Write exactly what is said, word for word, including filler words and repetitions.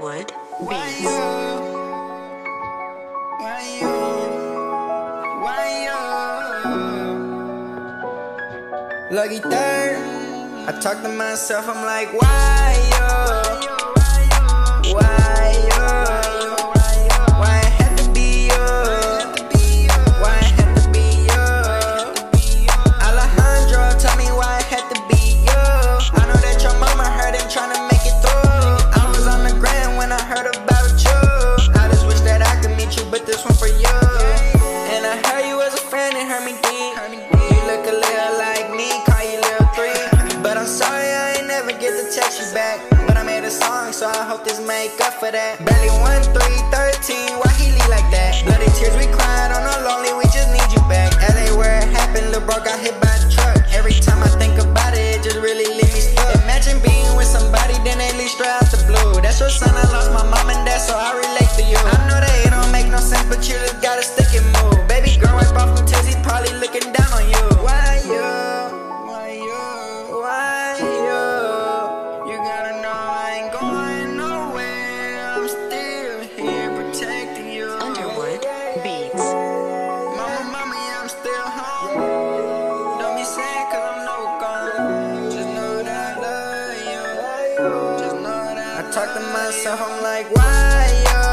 Underwood Why Beats. you? Why you? Why you? Lucky third. I talk to myself, I'm like, why you? Why you? Why it had to be you? Why it had to be you? Alejandro, tell me why it had to be you. I know that your mama heard him tryna make it through. I was on the ground when I heard about you. I just wish that I could meet you, but this one for you. And I heard you was a friend and heard me deep. You look a little like me, call you Lil Three. But I'm sorry I ain't never get to text you back. But I made a song, so I hope this make up for that. Barely one, three, thirteen, why he leave like that? Bloody tears we cried on our lonely, we just need you back. L A where it happened, Lil bro got hit by a truck. Every time I think about it, it just really leave me stuck. Imagine being with somebody, then they leave straight out the blue. That's your son, I lost my mom and dad, so I relate to you. I know that it don't make no sense, but you just gotta stick and move. Baby girl wipe off them tears, he probably looking down on you. Why you? Why you? Why you? You gotta know I ain't going nowhere. I'm still here protecting you. Underwood Beats. Mama, mommy, I'm still home. Don't be sad cause I'm no gone. Just know that I love you. Just know that I talk to myself, I'm like, why you?